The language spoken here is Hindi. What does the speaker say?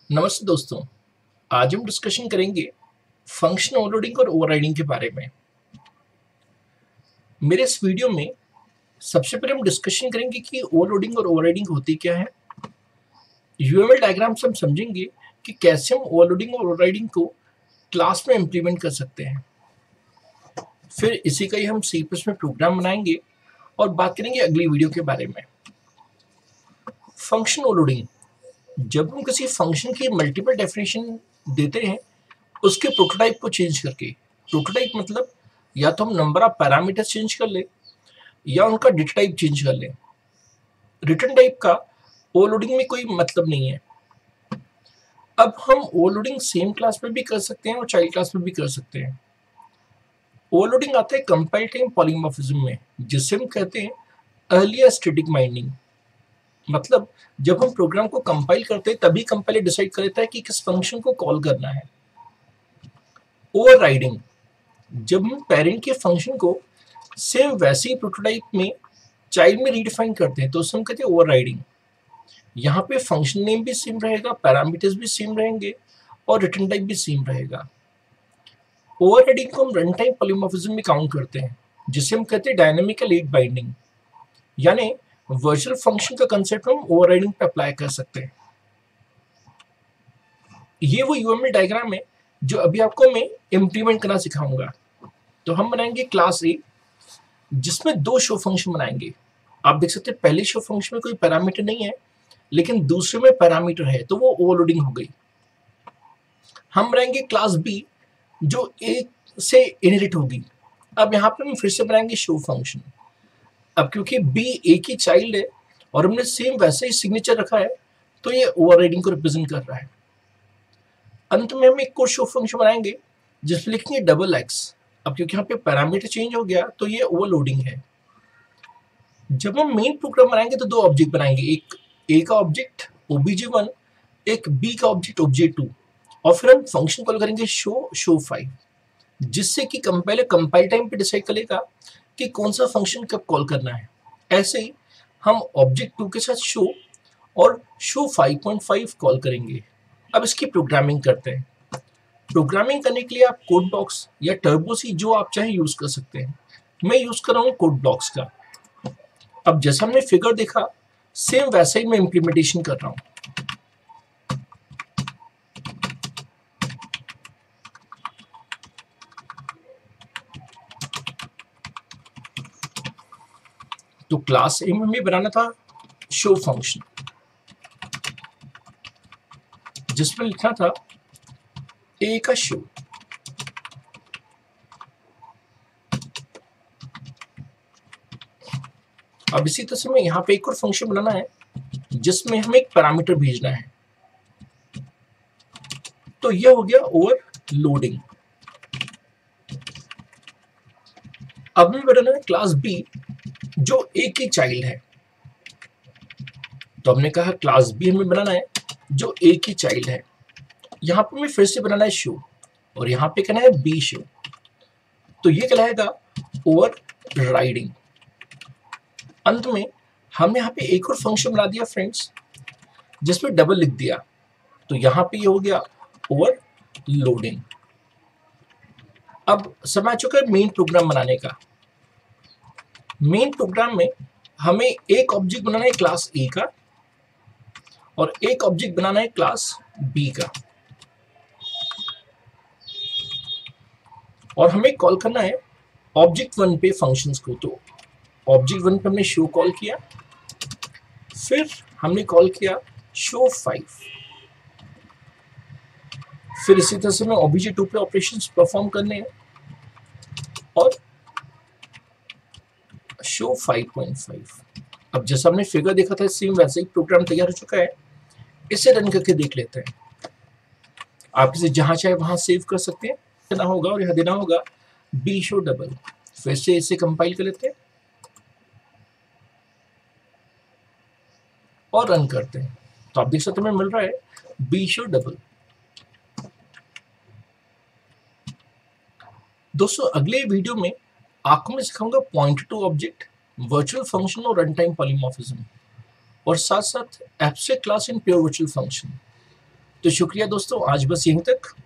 नमस्ते दोस्तों। आज हम डिस्कशन करेंगे फंक्शन ओवरलोडिंग और ओवरराइडिंग के बारे में। मेरे इस वीडियो में सबसे पहले हम डिस्कशन करेंगे कि ओवरलोडिंग और ओवरराइडिंग होती क्या है। यूएमएल डायग्राम से हम समझेंगे कि कैसे हम ओवरलोडिंग और ओवरराइडिंग को क्लास में इम्प्लीमेंट कर सकते हैं। फिर इसी का ही हम सी प्लस में प्रोग्राम बनाएंगे और बात करेंगे अगली वीडियो के बारे में। फंक्शन ओवरलोडिंग, जब हम किसी फंक्शन की मल्टीपल डेफिनेशन देते हैं उसके प्रोटोटाइप को चेंज करके। प्रोटोटाइप मतलब या तो हम नंबर ऑफ पैरामीटर्स चेंज कर ले या उनका डेटा टाइप चेंज कर ले। रिटर्न टाइप का ओवरलोडिंग में कोई मतलब नहीं है। अब हम ओवरलोडिंग सेम क्लास में भी कर सकते हैं और चाइल्ड क्लास में भी कर सकते हैं। ओवरलोडिंग आता है कंपाइल टाइम पॉलीमॉर्फिज्म में, जिसे हम कहते हैं अर्लियर स्टैटिक बाइंडिंग। मतलब जब हम प्रोग्राम को कंपाइल करते हैं तभी कंपाइलर डिसाइड कर लेता है कि किस फंक्शन को कॉल करना है। ओवरराइडिंग, जब हम पेरेंट के फंक्शन को सेम वैसे ही प्रोटोटाइप में चाइल्ड में रीडिफाइन करते हैं तो उसे हम कहते हैं ओवरराइडिंग। यहाँ पे फंक्शन नेम भी सेम रहेगा, पैरामीटर्स भी सेम रहेंगे और रिटर्न टाइप भी सेम रहेगा। ओवरराइडिंग को हम रन टाइम पॉलीमॉर्फिज्म में काउंट करते हैं, जिसे हम कहते हैं डायनेमिकल लेट बाइंडिंग। यानी वर्चुअल फंक्शन का कंसेप्ट हम ओवरराइडिंग पे अप्लाई कर सकते हैं। ये वो यूएमएल डायग्राम है जो अभी आपको मैं इम्प्लीमेंट करना सिखाऊंगा। तो हम बनाएंगे क्लास ए, जिसमें दो शो फंक्शन बनाएंगे। आप देख सकते हैं पहले शो फंक्शन में कोई पैरामीटर नहीं है, लेकिन दूसरे में पैरामीटर है, तो वो ओवरलोडिंग हो गई। हम बनाएंगे क्लास बी जो ए से इनहेरिट होगी। अब यहाँ पे हम फिर से बनाएंगे शो फंक्शन। अब क्योंकि बी ए की चाइल्ड है और हमने सेम वैसे ही सिग्नेचर रखा है, तो ये ओवरराइडिंग को रिप्रेजेंट कर रहा है। अंत में हम एक और शो फंक्शन बनाएंगे जिसमें लिखेंगे डबल एक्स। अब क्योंकि यहाँ पे पैरामीटर चेंज हो गया तो ये ओवरलोडिंग है। जब हम मेन प्रोग्राम बनाएंगे तो दो ऑब्जेक्ट बनाएंगे, एक ए का ऑब्जेक्ट obj1, एक बी का ऑब्जेक्ट obj2, और फिर हम फंक्शन कॉल करेंगे शो5, जिससे कि कंपाइलर कंपाइल टाइम पे डिसाइड करेगा कि कौन सा फंक्शन कब कॉल करना है। ऐसे ही हम ऑब्जेक्ट 2 के साथ शो और शो5.5 कॉल करेंगे। अब इसकी प्रोग्रामिंग करते हैं। प्रोग्रामिंग करने के लिए आप कोड ब्लॉक्स या टर्बो सी जो आप चाहे यूज कर सकते हैं। मैं यूज कर रहा हूँ कोड ब्लॉक्स का। अब जैसा हमने फिगर देखा सेम वैसा ही मैं इंप्लीमेंटेशन कर रहा हूं। तो क्लास ए में बनाना था शो फंक्शन, जिसमें लिखना था ए का शो। अब इसी तरह से मैं यहाँ पे एक और फंक्शन बनाना है जिसमें हमें एक पैरामीटर भेजना है। तो ये हो गया ओवरलोडिंग। अब हमें बनाना है क्लास बी जो ए की चाइल्ड है। तो हमने कहा क्लास बी हमें बनाना है जो ए की चाइल्ड है। यहाँ पे हमें फिर से बनाना है शो और यहाँ पे कहना है बी शो। तो ये कहलाएगा ओवरराइडिंग। अंत में हमने यहाँ पे एक और फंक्शन बना दिया फ्रेंड्स, जिसमें डबल लिख दिया। तो यहाँ पे ये हो गया ओवरलोडिंग। अब समय आ चुका है मेन प्रोग्राम बनाने का। मेन प्रोग्राम में हमें एक ऑब्जेक्ट बनाना है क्लास ए का और एक ऑब्जेक्ट बनाना है क्लास बी का, और हमें कॉल करना है ऑब्जेक्ट 1 पे फंक्शंस को। तो ऑब्जेक्ट 1 पे हमने शो कॉल किया, फिर हमने कॉल किया शो5, फिर इसी तरह से मैं obj2 पे ऑपरेशंस परफॉर्म करने हैं और शो5.5। अब जैसा हमने फिगर देखा था सेम वैसे ही प्रोग्राम तैयार हो चुका है। इसे रन करके देख लेते हैं। आप इसे जहां चाहे वहां सेव कर सकते हैं। देना होगा और यहाँ देना होगा बी शो डबल। फिर से इसे कंपाइल कर लेते हैं और रन करते हैं। तो आप देख सकते हैं मिल रहा है बी शो डबल। दोस्तों अगले वीडियो में आपको मैं सिखाऊंगा pointer to object, virtual function और रन टाइम पॉलीमॉर्फिज्म, और साथ साथ abstract class in pure virtual function. तो शुक्रिया दोस्तों, आज बस यहीं तक।